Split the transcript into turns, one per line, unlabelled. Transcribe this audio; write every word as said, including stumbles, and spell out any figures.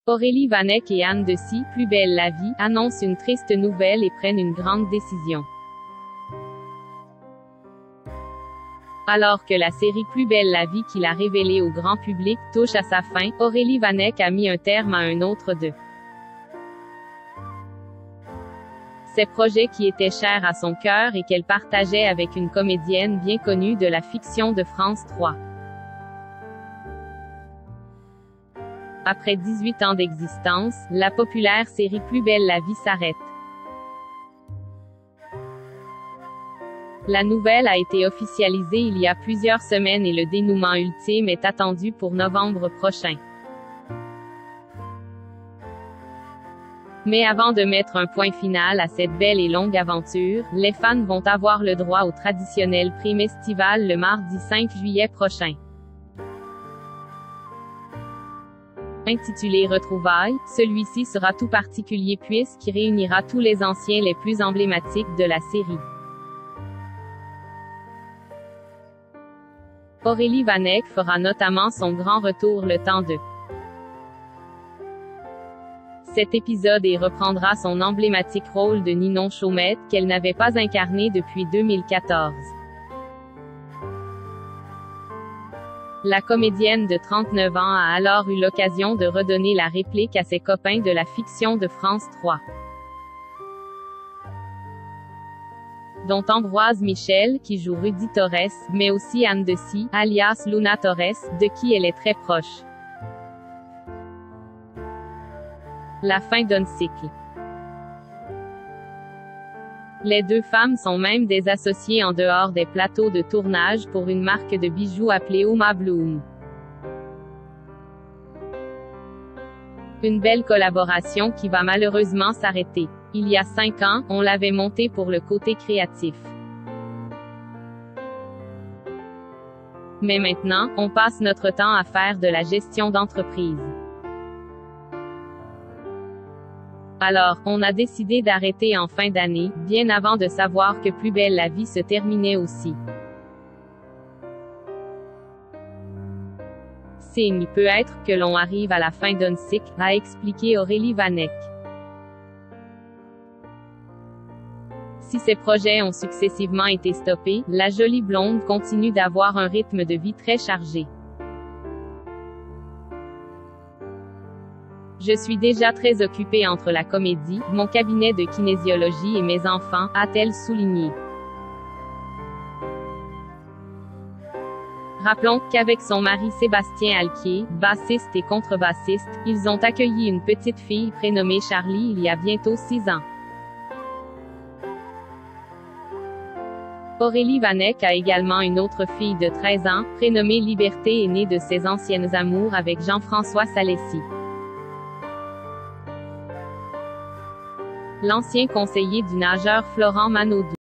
Aurélie Vanek et Anne Dessy, Plus belle la vie, annoncent une triste nouvelle et prennent une grande décision. Alors que la série Plus belle la vie qu'il a révélée au grand public touche à sa fin, Aurélie Vanek a mis un terme à un autre d'eux. Ces projets qui étaient chers à son cœur et qu'elle partageait avec une comédienne bien connue de la fiction de France trois. Après dix-huit ans d'existence, la populaire série Plus belle la vie s'arrête. La nouvelle a été officialisée il y a plusieurs semaines et le dénouement ultime est attendu pour novembre prochain. Mais avant de mettre un point final à cette belle et longue aventure, les fans vont avoir le droit au traditionnel prime estival le mardi cinq juillet prochain. Intitulé Retrouvailles, celui-ci sera tout particulier puisqu'il réunira tous les anciens les plus emblématiques de la série. Aurélie Vanek fera notamment son grand retour le temps de cet épisode et reprendra son emblématique rôle de Ninon Chaumette qu'elle n'avait pas incarné depuis deux mille quatorze. La comédienne de trente-neuf ans a alors eu l'occasion de redonner la réplique à ses copains de la fiction de France trois. Dont Ambroise Michel, qui joue Rudy Torres, mais aussi Anne Dessy, alias Luna Torres, de qui elle est très proche. La fin d'un cycle. Les deux femmes sont même des associées en dehors des plateaux de tournage pour une marque de bijoux appelée Uma Bloom. Une belle collaboration qui va malheureusement s'arrêter. Il y a cinq ans, on l'avait montée pour le côté créatif. Mais maintenant, on passe notre temps à faire de la gestion d'entreprise. Alors, on a décidé d'arrêter en fin d'année, bien avant de savoir que Plus belle la vie se terminait aussi. Signe peut être que l'on arrive à la fin d'un cycle, a expliqué Aurélie Vanek. Si ces projets ont successivement été stoppés, la jolie blonde continue d'avoir un rythme de vie très chargé. Je suis déjà très occupée entre la comédie, mon cabinet de kinésiologie et mes enfants, a-t-elle souligné. Rappelons qu'avec son mari Sébastien Alquier, bassiste et contrebassiste, ils ont accueilli une petite fille prénommée Charlie il y a bientôt six ans. Aurélie Vanek a également une autre fille de treize ans, prénommée Liberté et née de ses anciennes amours avec Jean-François Salessi. L'ancien conseiller du nageur Florent Manodou.